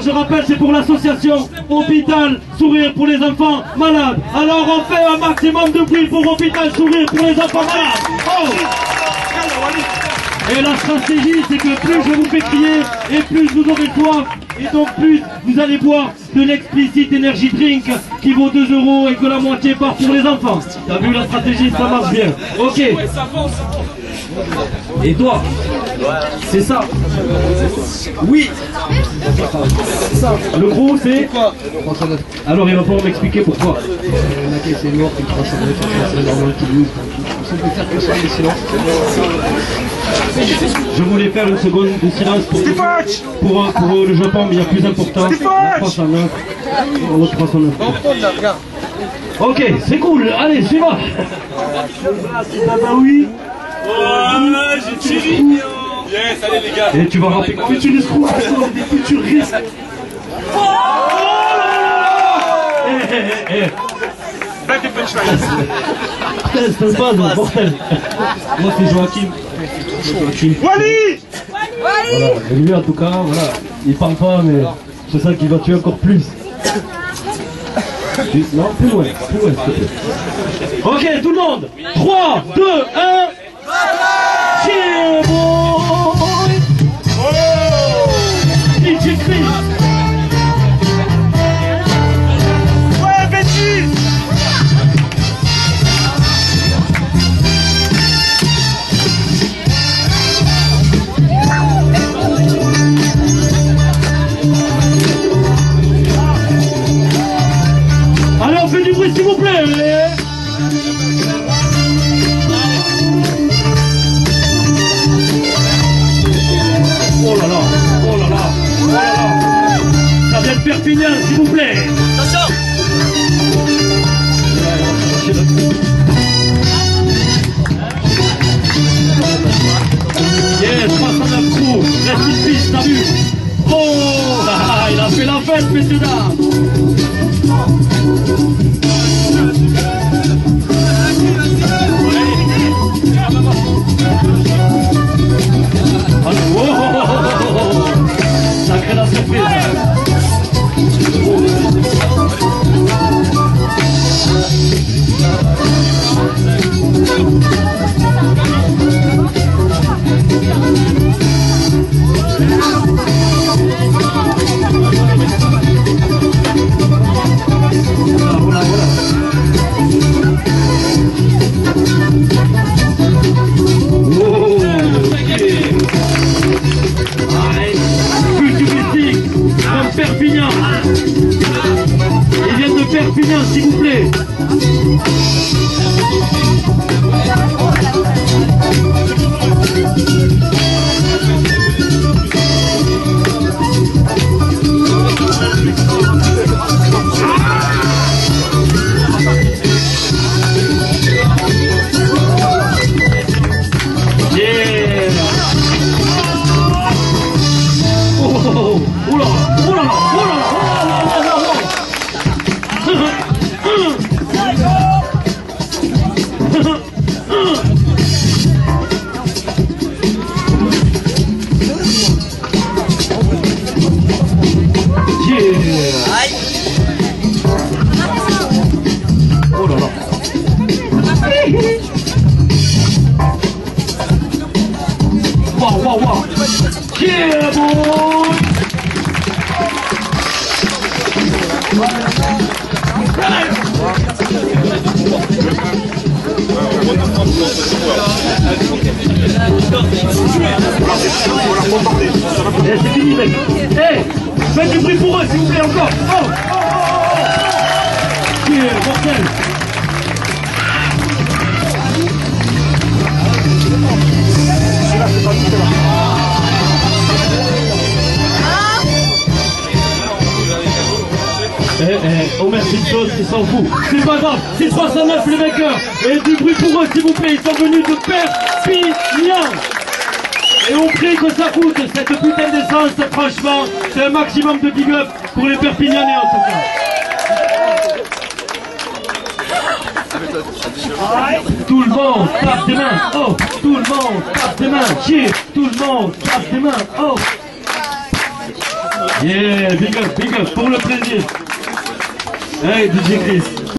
je rappelle, c'est pour l'association Hôpital Sourire pour les enfants malades. Alors on fait un maximum de bruit pour Hôpital Sourire pour les enfants malades. Oh. Et la stratégie, c'est que plus je vous fais crier, et plus vous aurez soif, et donc plus vous allez boire de l'Explicit Energy Drink qui vaut 2 € et que la moitié part pour les enfants. T'as vu la stratégie, ça marche bien. Ok. Et toi, c'est ça. Oui. Ça. Le gros, c'est quoi? Alors il va falloir m'expliquer pourquoi. La caisse est morte, il croit ça doit être dans le Toulouse. On peut faire que ça, mais sinon. Je voulais faire une seconde de silence pour le Japon, mais il y a plus important. La France en 9. L'autre France en 9. Ok, c'est cool. Allez, suivant. Oui. Voilà, j'ai tiré. Yes, allez les gars. Et tu vas rappeler quoi? Tu les trouves des futurs risques. C'est un base, mortel. Moi c'est Joachim. Wally. Voilà, et lui en tout cas, voilà, il parle pas mais c'est ça qui va tuer encore plus. Non, plus loin, s'il te plaît. Ok, tout le monde. 3, 2, 1. Cheer boy. DJ Chris. Ouais, Betty. Allez, on fait du bruit s'il vous plaît. Oh là là, oh là là, oh là là. Ça vient de Perpignan, s'il vous plaît. Attention. Yes, 309 crew, reste in peace, t'as vu? Oh, ah, il a fait la fête, messieurs dames. Oh, ça crée la surprise. Perpignan. Ils viennent de Perpignan, s'il vous plaît. Yeah, boy! C'est fini, mec. Hey, faites du bruit pour eux, s'il vous plaît, encore. Oh, oh, oh, oh. Yeah, mortel. Omer Simpson, il s'en fout. C'est pas grave, c'est 309 les vainqueurs. Et du bruit pour eux, s'il vous plaît, ils sont venus de Perpignan. Et on prie que ça coûte cette putain d'essence, franchement, c'est un maximum de big up pour les Perpignanais en tout cas. Tout le monde tape des mains, oh, tout le monde tape des mains, cheer, tout le monde tape des mains, oh. Yeah, big up, pour le plaisir. Hey, DJ Chris.